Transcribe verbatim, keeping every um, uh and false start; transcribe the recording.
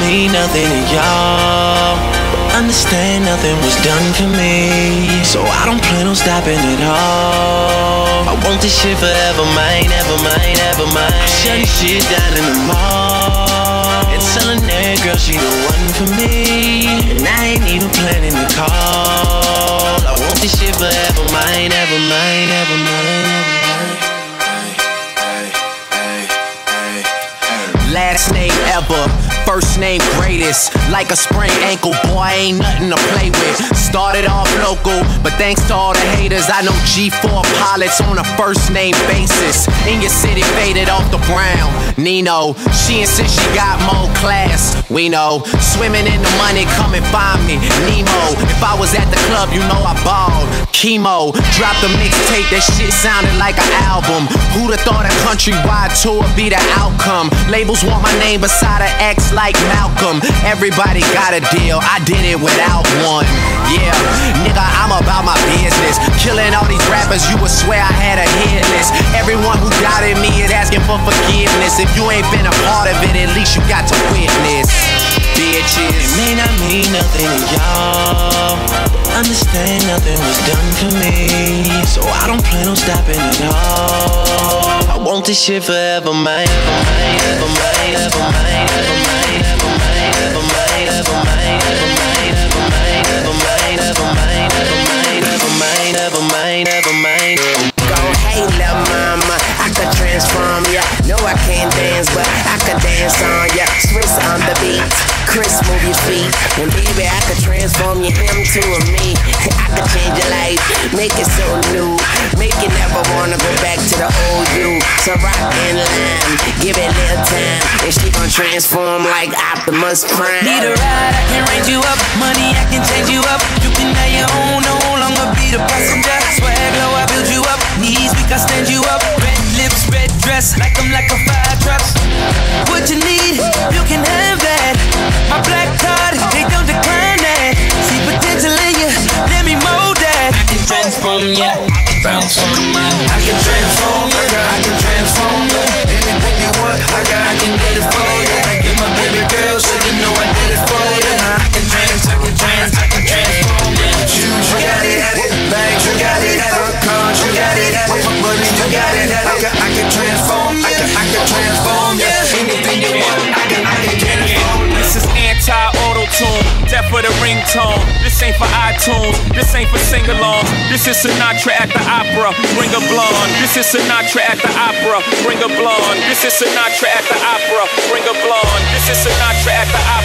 mean nothing to y'all. Understand nothing was done for me, so I don't plan on stopping at all. I want this shit forever, mine, ever mine, ever mine. I'm shutting shit down in the mall and telling that girl she the one for me, and I ain't even planning to call. I want this shit forever, mine, ever mine, ever mine. Last name ever, first name greatest. Like a sprained ankle, boy, ain't nothing to play with. Started off local, but thanks to all the haters, I know G four pilots on a first name basis. In your city, faded off the ground. Nino, she insists she got more class. We know, swimming in the money, come and find me. Nemo, if I was at the club, you know I balled. Chemo, dropped a mixtape, that shit sounded like an album. Who'da thought a countrywide tour be the outcome? Labels want my name beside an X like Malcolm. Everybody got a deal, I did it without one. Yeah, nigga, I'm about my business. Killing all these rappers, you would swear I had a hit list. Everyone who doubted me is asking for forgiveness. If you ain't been a part of it, at least you got to witness. Bitches, it may not mean nothing to y'all. Understand nothing was done for me, so I don't plan on stopping at all. I want this shit forever, mine, ever mine, ever mine, ever mine, ever mine, ever mine, ever mine, ever mine, ever mine, ever mine, ever mine, ever mine, ever mine, ever mine, ever mine, ever mine. Go, hey, lil' mama, I could transform ya. No, I can't dance, but I could dance on ya. Swiss on the beat, Chris, move your feet. And baby, I could transform you, him to a me. I could change your life, make it so new. Make you never wanna go back to the old you. So rock in line, give it a little time, and she gon' transform like Optimus Prime. Need a ride, I can range you up. Money, I can change you up. You can have your own, no longer be the passenger. Swag low, I build you up. Knees weak, I stand you up. Red lips, red dress, like I'm like a fire truck. What you need, you can have that. My black card, they don't decline that. See potential in you, let me mold that. I can transform ya, transform ya. I can transform ya, I can transform ya. Anything you want, I got, I can get it for ya. I get my baby girl, so you know I did it for ya. I can trans, I can trans, I can transform ya. Shoes, you got it, bags, you got it, cars, you got it, money, you got it. I can, I can transform ya, I can transform ya. Anything you want, I can, I can transform ya. This is anti-auto-tune, death for the ringtone. This ain't for iTunes, this ain't for sing-alongs. This is Sinatra at the opera, bring a blonde. This is Sinatra at the opera, bring a blonde. This is Sinatra at the opera, bring a blonde. This is Sinatra at the opera.